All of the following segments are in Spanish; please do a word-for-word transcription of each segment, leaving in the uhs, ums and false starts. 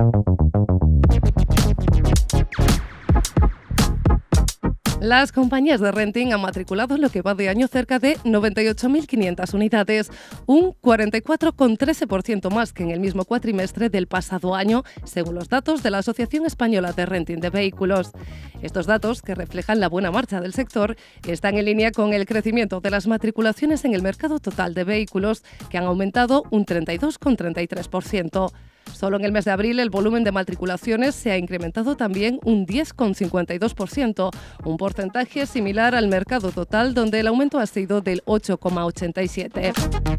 Las compañías de renting han matriculado en lo que va de año cerca de noventa y ocho mil quinientas unidades, un cuarenta y cuatro coma trece por ciento más que en el mismo cuatrimestre del pasado año, según los datos de la Asociación Española de Renting de Vehículos. Estos datos, que reflejan la buena marcha del sector, están en línea con el crecimiento de las matriculaciones en el mercado total de vehículos, que han aumentado un treinta y dos coma treinta y tres por ciento. Solo en el mes de abril el volumen de matriculaciones se ha incrementado también un diez coma cincuenta y dos por ciento, un porcentaje similar al mercado total, donde el aumento ha sido del ocho coma ochenta y siete por ciento.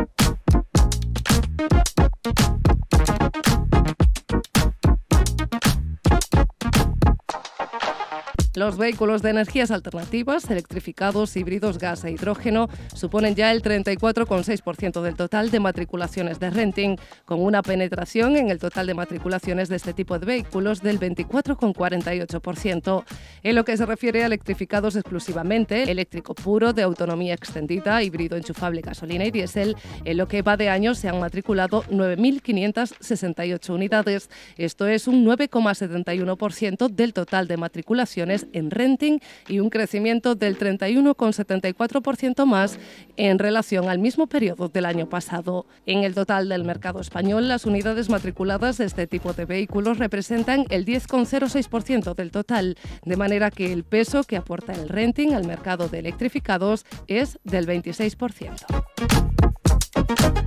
Los vehículos de energías alternativas, electrificados, híbridos, gas e hidrógeno, suponen ya el treinta y cuatro coma seis por ciento del total de matriculaciones de renting, con una penetración en el total de matriculaciones de este tipo de vehículos del veinticuatro coma cuarenta y ocho por ciento. En lo que se refiere a electrificados exclusivamente, eléctrico puro, de autonomía extendida, híbrido enchufable, gasolina y diésel, en lo que va de año se han matriculado nueve mil quinientas sesenta y ocho unidades. Esto es un nueve coma setenta y uno por ciento del total de matriculaciones en renting y un crecimiento del treinta y uno coma setenta y cuatro por ciento más en relación al mismo periodo del año pasado. En el total del mercado español, las unidades matriculadas de este tipo de vehículos representan el diez coma cero seis por ciento del total, de manera que el peso que aporta el renting al mercado de electrificados es del veintiséis por ciento.